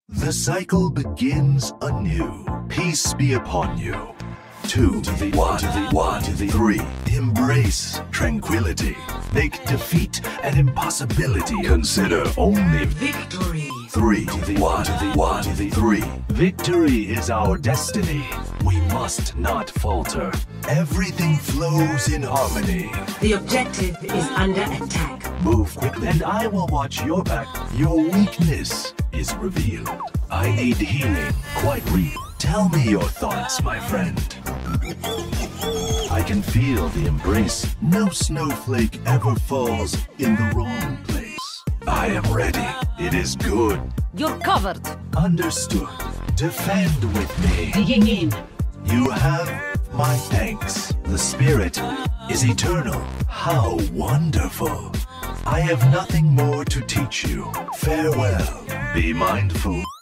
The cycle begins anew. Peace be upon you. 2 to the 1 to the 1 to the 3. Embrace tranquility. Make defeat an impossibility. Consider only Victory. 3 to the 1 to the 1 to the 3. Victory is our destiny. We must not falter. Everything flows in harmony. The objective is under attack. Move quickly, and I will watch your back. Your weakness is revealed. I need healing, quite real. Tell me your thoughts, my friend. I can feel the embrace. No snowflake ever falls in the wrong place. I am ready. It is good. You're covered. Understood. Defend with me. Digging in. You have my thanks. The spirit is eternal. How wonderful. I have nothing more to teach you. Farewell. Be mindful.